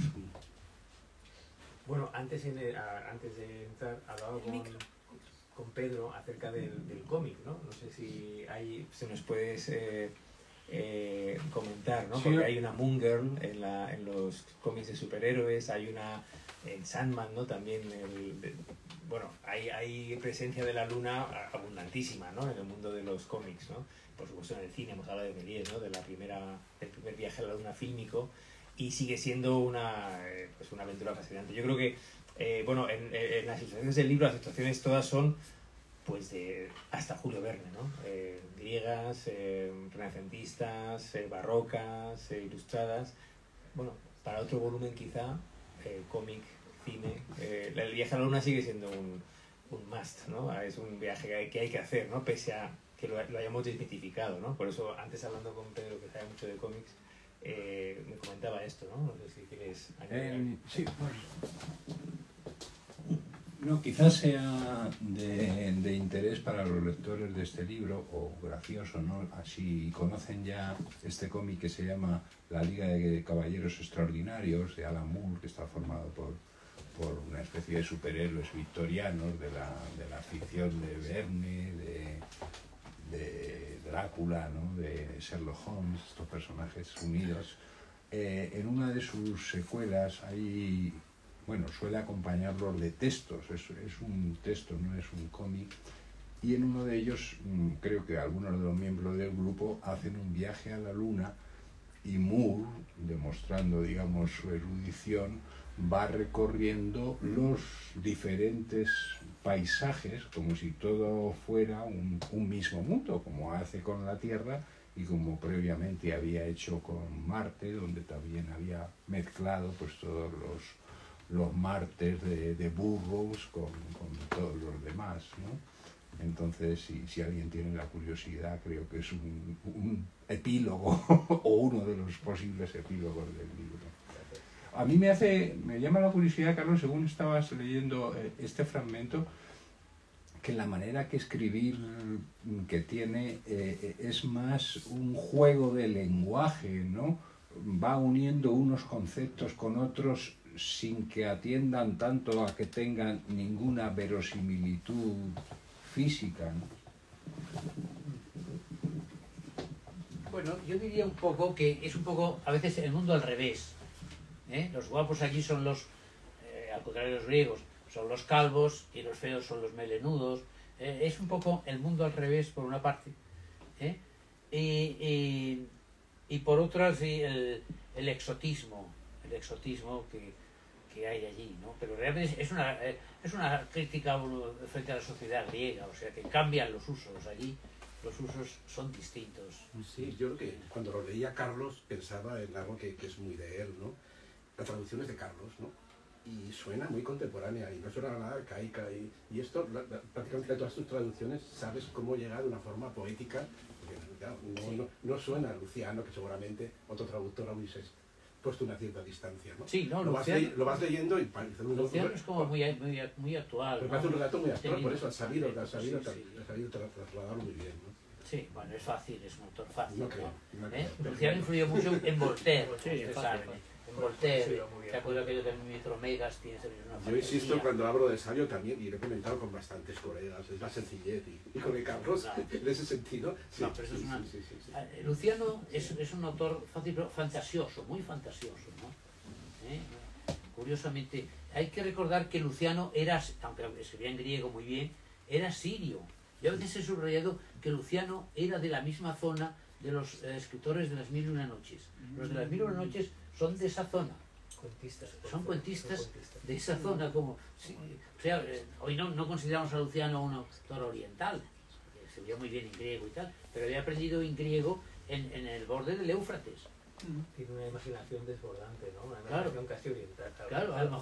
S2: Bueno, antes de entrar hablaba con Pedro acerca del cómic, ¿no? No sé si se nos puedes comentar, ¿no?
S1: Sí.
S2: Porque hay una Moon Girl en los cómics de superhéroes, hay una en Sandman, ¿no? También bueno, hay presencia de la luna abundantísima, ¿no? En el mundo de los cómics, ¿no? Por supuesto en el cine hemos hablado de Méliès, ¿no? Del primer viaje a la luna fílmico, y sigue siendo una aventura fascinante. Yo creo que bueno, en las ilustraciones del libro, las ilustraciones todas son pues hasta Julio Verne, ¿no? Griegas, renacentistas, barrocas, ilustradas. Bueno, para otro volumen quizá, cómic, cine, el viaje a la luna sigue siendo un must, ¿no? Es un viaje que hay que hacer, ¿no? Pese a que lo hayamos desmitificado, ¿no? Por eso, antes hablando con Pedro, que sabe mucho de cómics, me comentaba esto, ¿no? No sé si quieres añadir.
S4: Sí, bueno. No, quizás sea de interés para los lectores de este libro, o gracioso, ¿no? Así conocen ya este cómic que se llama La Liga de Caballeros Extraordinarios, de Alan Moore, que está formado por una especie de superhéroes victorianos de la ficción de Verne, de Drácula, ¿no? De Sherlock Holmes, estos personajes unidos. En una de sus secuelas hay... Bueno, suele acompañarlos de textos, es un texto, no es un cómic, y en uno de ellos creo que algunos de los miembros del grupo hacen un viaje a la luna, y Moore, demostrando, digamos, su erudición, va recorriendo los diferentes paisajes como si todo fuera un mismo mundo, como hace con la Tierra y como previamente había hecho con Marte, donde también había mezclado pues todos los Martes de Burroughs con todos los demás, ¿no? Entonces, si alguien tiene la curiosidad, creo que es un epílogo o uno de los posibles epílogos del libro. A mí me llama la curiosidad, Carlos, según estabas leyendo este fragmento, que la manera que escribir que tiene es más un juego de lenguaje, ¿no? Va uniendo unos conceptos con otros sin que atiendan tanto a que tengan ninguna verosimilitud física, ¿no?
S3: Bueno, yo diría un poco que es un poco, a veces, el mundo al revés. Los guapos allí son los, al contrario de los griegos, son los calvos, y los feos son los melenudos. Es un poco el mundo al revés, por una parte. Y por otra, sí, el exotismo que hay allí, ¿no? Pero realmente es una crítica frente a la sociedad griega, o sea, que cambian los usos allí. Los usos son distintos.
S1: Sí, yo que cuando lo leía Carlos pensaba en algo que es muy de él, ¿no? La traducción es de Carlos, ¿no? Y suena muy contemporánea y no suena nada arcaica. Y esto, prácticamente todas tus traducciones, sabes cómo llegar de una forma poética. Porque, claro, no suena a Luciano, que seguramente otro traductor hubiese puesto una cierta distancia, ¿no?
S3: Sí, no,
S1: lo vas leyendo y parece un...
S3: Luciano es como muy actual.
S1: Pero parece un relato muy actual,
S3: Sí,
S1: por eso has sabido
S3: sí.
S1: trasladarlo muy bien, ¿no?
S3: Sí, bueno, es fácil, es un autor fácil.
S1: No creo.
S3: Luciano influyó mucho en Voltaire,
S2: Sí,
S3: ¿saben? En Voltaire, ¿te acuerdas que yo también Metromegas tiene una
S1: Yo insisto, cuando hablo de Sabio también, y lo he comentado con bastantes colegas, es la sencillez, y con el Carlos, en ese sentido, sí.
S3: No, pero eso sí. Luciano es un autor fácil, pero fantasioso, muy fantasioso, ¿no? Curiosamente, hay que recordar que Luciano era, aunque escribía en griego muy bien, era sirio. Yo a veces he subrayado que Luciano era de la misma zona de los escritores de las Mil y una Noches. Los de las Mil y una Noches son de esa zona. Son cuentistas de esa zona. Como, sí, o sea, hoy no consideramos a Luciano un autor oriental. Se veía muy bien en griego y tal, pero había aprendido en griego en el borde del Éufrates.
S2: Tiene una imaginación desbordante, ¿no? Una
S3: Claro.
S2: imaginación casi oriental.
S3: Claro, a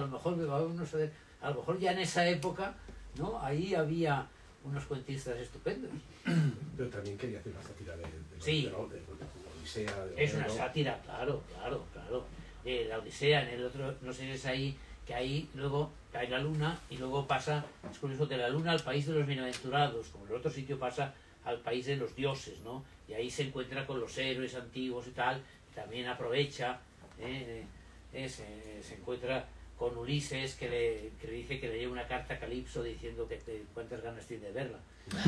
S3: lo mejor ya en esa época, ¿no? Ahí había unos cuentistas estupendos.
S1: Pero también quería hacer una sátira de la Odisea.
S3: Es una sátira, claro. La Odisea, en el otro, no sé si es ahí, que ahí luego cae la luna y luego pasa, es curioso, de la luna al país de los bienaventurados, como el otro sitio pasa al país de los dioses, ¿no? Y ahí se encuentra con los héroes antiguos y tal, y también aprovecha, se encuentra con Ulises, que le dice que le lleve una carta a Calipso diciendo que cuántas ganas tiene de verla.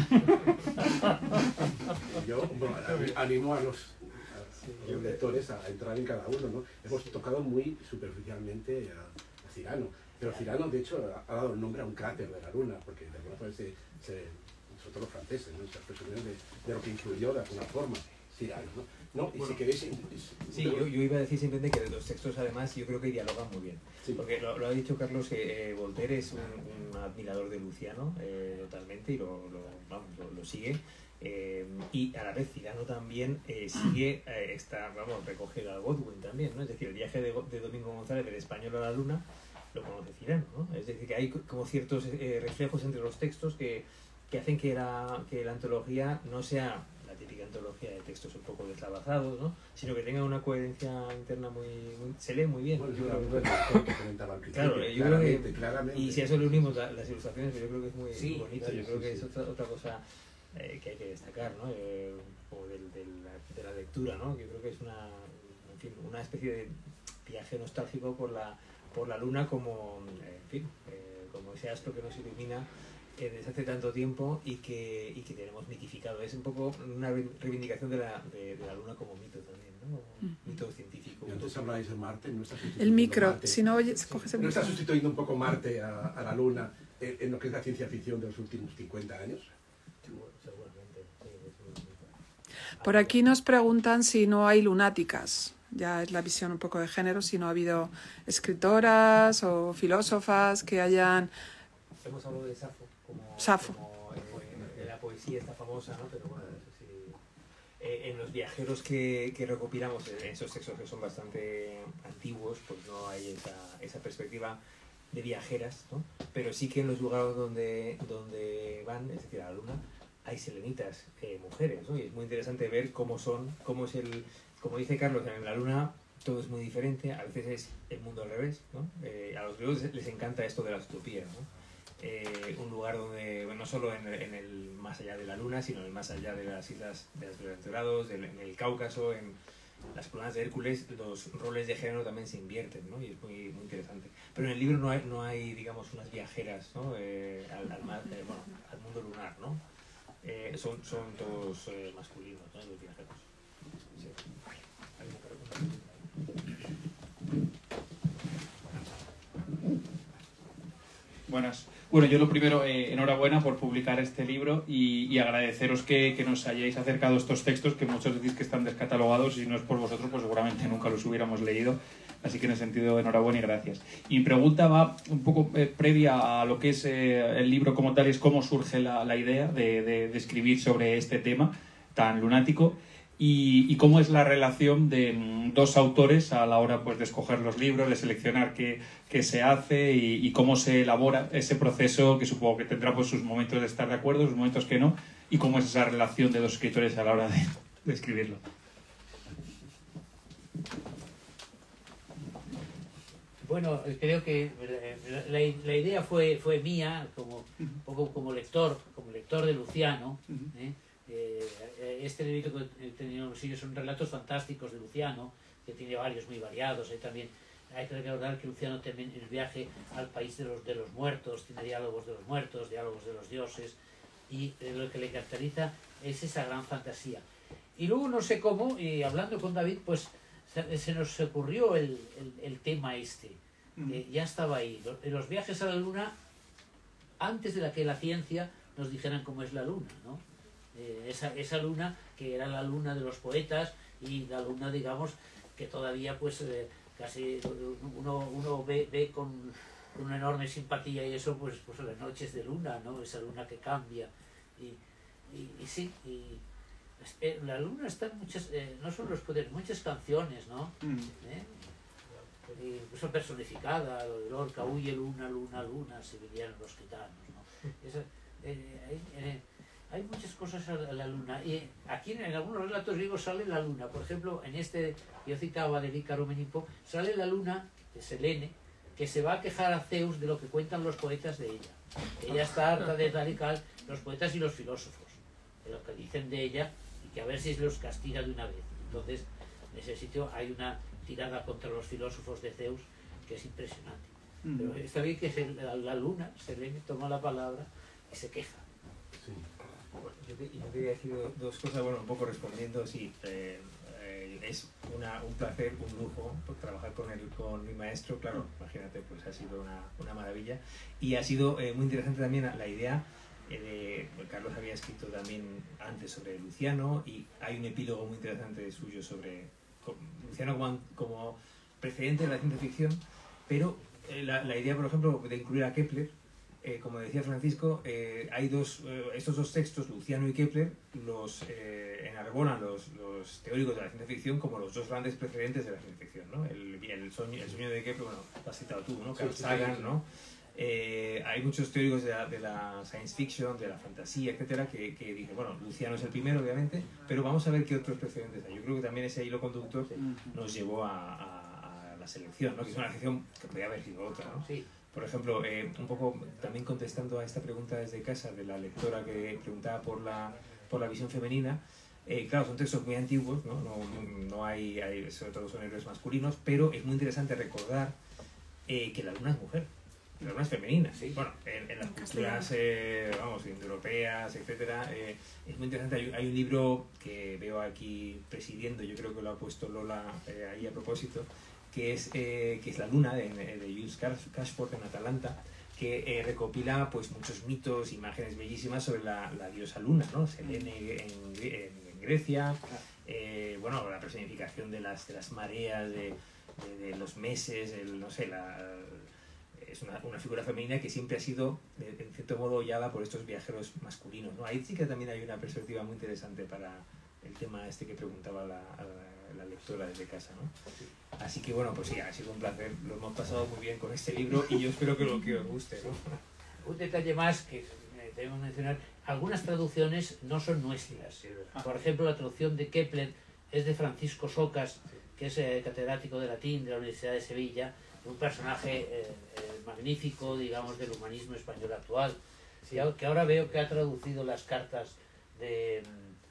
S1: Yo animo a los lectores a entrar en cada uno, ¿no? Hemos tocado muy superficialmente a Cyrano, pero Cyrano de hecho ha dado el nombre a un cráter de la Luna, porque de alguna forma sobre todo los franceses, ¿no? Se presumen de lo que influyó de alguna forma Cyrano, ¿no? Y bueno, si queréis...
S2: Sí, yo iba a decir simplemente que los textos además yo creo que dialogan muy bien, sí. Porque lo ha dicho Carlos, que Voltaire es un admirador de Luciano totalmente, y lo sigue. Y a la vez Cyrano también sigue, recoge a Godwin también, ¿no? Es decir, el viaje de Domingo González del español a la Luna lo conoce Cyrano, ¿no? Es decir, que hay como ciertos reflejos entre los textos que hacen que la antología no sea la típica antología de textos un poco deslavazados, ¿no? Sino que tenga una coherencia interna se lee muy bien.
S1: Bueno,
S2: yo
S1: creo que comentaba al principio.
S2: Claro, yo creo que,
S1: claramente.
S2: Y si a eso le unimos las ilustraciones, que yo creo que es muy bonito,
S1: claro,
S2: yo creo que es otra cosa que hay que destacar, ¿no? Como de la lectura, ¿no? Yo creo que es una especie de viaje nostálgico por la Luna como, como ese astro que nos ilumina desde hace tanto tiempo y que tenemos mitificado. Es un poco una reivindicación de la Luna como mito también, ¿no? Mito científico.
S1: Y antes habláis de Marte, ¿no está sustituyendo
S5: el micro,
S1: Marte?
S5: Si no oyes, coges el
S1: ¿No
S5: micro?
S1: está sustituyendo un poco Marte a la Luna en lo que es la ciencia ficción de los últimos 50 años?
S2: Seguramente, sí.
S5: Por aquí nos preguntan si no hay lunáticas. Ya es la visión un poco de género, si no ha habido escritoras o filósofas que hayan...
S2: Hemos hablado de Safo.
S5: Safo.
S2: Como la poesía está famosa, ¿no? Pero bueno, eso sí. En los viajeros que recopilamos, en esos textos que son bastante antiguos, pues no hay esa perspectiva de viajeras, ¿no? Pero sí que en los lugares donde van, es decir, a la Luna, hay selenitas, mujeres, ¿no? Y es muy interesante ver cómo es como dice Carlos, en la Luna todo es muy diferente, a veces es el mundo al revés, ¿no? A los griegos les encanta esto de las utopías, ¿no? Un lugar donde, no solo en el más allá de la Luna, sino en el más allá de las islas de los Bielaventurados, en el Cáucaso, en las colunas de Hércules, los roles de género también se invierten, ¿no? Y es muy, muy interesante. Pero en el libro no hay digamos, unas viajeras, ¿no? al mundo lunar, ¿no? Son todos masculinos, ¿no? Los viajeros. Sí. ¿Alguna pregunta?
S6: Buenas. Bueno, yo lo primero, enhorabuena por publicar este libro y agradeceros que nos hayáis acercado estos textos, que muchos decís que están descatalogados, y si no es por vosotros, pues seguramente nunca los hubiéramos leído. Así que en ese sentido, enhorabuena y gracias. Y mi pregunta va un poco previa a lo que es el libro como tal, es cómo surge la idea de escribir sobre este tema tan lunático. Y cómo es la relación de dos autores a la hora, pues, de escoger los libros, de seleccionar qué se hace y cómo se elabora ese proceso, que supongo que tendrá, pues, sus momentos de estar de acuerdo, sus momentos que no, y cómo es esa relación de dos escritores a la hora de escribirlo.
S3: Bueno, creo que la idea fue mía, un poco como lector de Luciano, ¿eh? Este librito que he tenido en los sitios son relatos fantásticos de Luciano, que tiene varios muy variados. Hay que recordar que Luciano también, en el viaje al país de los muertos, tiene diálogos de los muertos, diálogos de los dioses, y lo que le caracteriza es esa gran fantasía. Y luego, no sé cómo, y hablando con David, pues se nos ocurrió el tema este. Ya estaba ahí. Los viajes a la Luna, antes de que la ciencia nos dijeran cómo es la Luna, ¿no? Esa luna que era la luna de los poetas, y la luna, digamos, que todavía pues casi uno ve con una enorme simpatía, y eso pues las noches de luna, ¿no? Esa luna que cambia y sí, la luna está en muchas, no solo los poderes, muchas canciones, ¿no? Incluso personificada, lo de Lorca, huye luna, luna, luna, se veían los gitanos, ¿no? Hay muchas cosas a la luna, y aquí en algunos relatos griegos sale la luna. Por ejemplo, en este que yo citaba de Lícaro Menipo, sale la luna de Selene, que se va a quejar a Zeus de lo que cuentan los poetas de ella. Ella está harta de tal y cal, los poetas y los filósofos, de lo que dicen de ella, y que a ver si los castiga de una vez. Entonces, en ese sitio hay una tirada contra los filósofos de Zeus que es impresionante. Pero está bien que la luna se le toma la palabra y se queja.
S2: Sí. Yo quería decir dos cosas, bueno, un poco respondiendo, sí, es un placer, un lujo trabajar con mi maestro, claro, imagínate, pues ha sido una maravilla, y ha sido muy interesante también la idea Carlos había escrito también antes sobre Luciano, y hay un epílogo muy interesante suyo sobre Luciano como precedente de la ciencia ficción, pero la idea, por ejemplo, de incluir a Kepler, como decía Francisco, hay estos dos textos, Luciano y Kepler, los enarbolan los teóricos de la ciencia ficción como los dos grandes precedentes de la ciencia ficción, ¿no? El sueño de Kepler, bueno, lo has citado tú, ¿no? Carl Sagan, ¿no? Hay muchos teóricos de la science fiction, de la fantasía, etcétera, que dicen, bueno, Luciano es el primero, obviamente, pero vamos a ver qué otros precedentes hay. Yo creo que también ese hilo conductor nos llevó a la selección, ¿no? Que es una selección que podría haber sido otra, ¿no?
S3: Sí.
S2: Por ejemplo, un poco también contestando a esta pregunta desde casa de la lectora que preguntaba por la visión femenina, claro, son textos muy antiguos, ¿no? No hay, sobre todo son héroes masculinos, pero es muy interesante recordar que la luna es mujer. La luna es femenina, sí. Bueno, en las culturas, indoeuropeas, etcétera, es muy interesante. Hay un libro que veo aquí presidiendo, yo creo que lo ha puesto Lola ahí a propósito, que es La luna, de Jules Cashford en Atalanta, que recopila pues muchos mitos, imágenes bellísimas sobre la diosa luna, ¿no? Selene en Grecia, bueno, la personificación de las mareas, de los meses, no sé, es una figura femenina que siempre ha sido, en cierto modo, hollada por estos viajeros masculinos, ¿no? Ahí sí que también hay una perspectiva muy interesante para el tema este que preguntaba la lectora desde casa, ¿no? Así que, bueno, pues sí, ha sido un placer. Lo hemos pasado muy bien con este libro y yo espero que os guste, ¿no?
S3: Un detalle más que debemos mencionar, algunas traducciones no son nuestras. Por ejemplo, la traducción de Kepler es de Francisco Socas, que es catedrático de latín de la Universidad de Sevilla, un personaje magnífico, digamos, del humanismo español actual, sí, que ahora veo que ha traducido las cartas de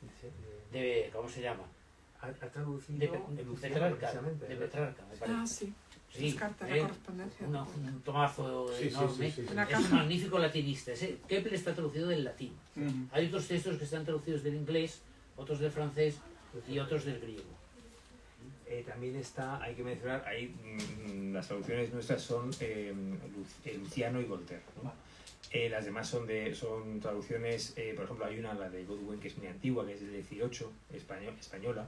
S3: ¿cómo se llama?
S2: Ha traducido
S3: de Petrarca, me parece.
S5: Ah, sí.
S3: Sí,
S5: carta, la correspondencia.
S3: Un tomazo enorme.
S5: Sí.
S3: Es un magnífico latinista. Kepler está traducido del latín. Hay otros textos que están traducidos del inglés, otros del francés y otros del griego.
S2: También está, hay que mencionar, las traducciones nuestras son Luciano y Voltaire, ¿no? Las demás son traducciones, por ejemplo, hay una, la de Godwin, que es muy antigua, que es del 18, española,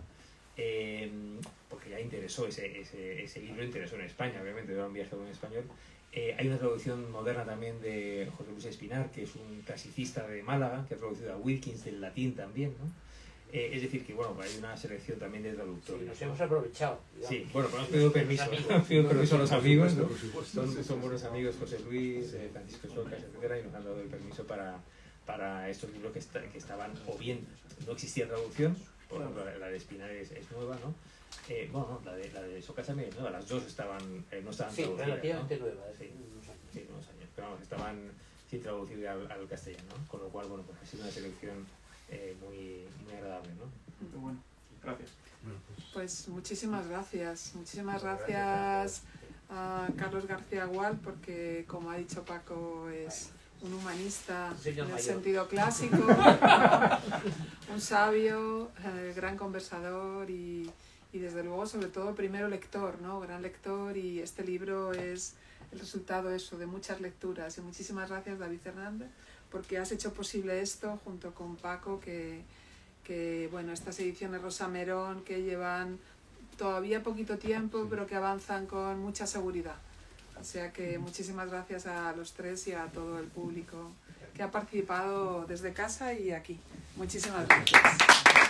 S2: porque ya interesó, ese libro interesó en España, obviamente, era un viaje en español. Hay una traducción moderna también de José Luis Espinar, que es un clasicista de Málaga, que ha traducido a Wilkins del latín también, ¿no? Es decir, que bueno, hay una selección también de traductores.
S3: Sí, nos hemos aprovechado. Digamos.
S2: Sí, bueno, pues hemos pedido permiso. Hemos pedido permiso a los amigos, ¿no? Son buenos amigos, José Luis, Francisco Socas, etcétera, y nos han dado el permiso para estos libros que estaban, o bien no existía traducción, por ejemplo, la de Espinar es nueva, ¿no? Bueno, la de Socas también es nueva, las dos no estaban traducidas.
S3: Sí, relativamente nueva.
S2: Sí, unos años, pero vamos, estaban sin traducir al castellano, ¿no? Con lo cual, bueno, pues ha sido una selección muy agradable, ¿no?
S6: Muy bueno, gracias.
S5: Pues muchísimas gracias. Muchísimas gracias a Carlos García Gual, porque como ha dicho Paco, es un humanista en el sentido clásico, un sabio, gran conversador y desde luego, sobre todo, primero lector, ¿no? Gran lector, y este libro es el resultado de muchas lecturas. Y muchísimas gracias, David Hernández, porque has hecho posible esto junto con Paco, que bueno, estas ediciones Rosa Merón, que llevan todavía poquito tiempo, pero que avanzan con mucha seguridad. O sea que muchísimas gracias a los tres y a todo el público que ha participado desde casa y aquí. Muchísimas gracias.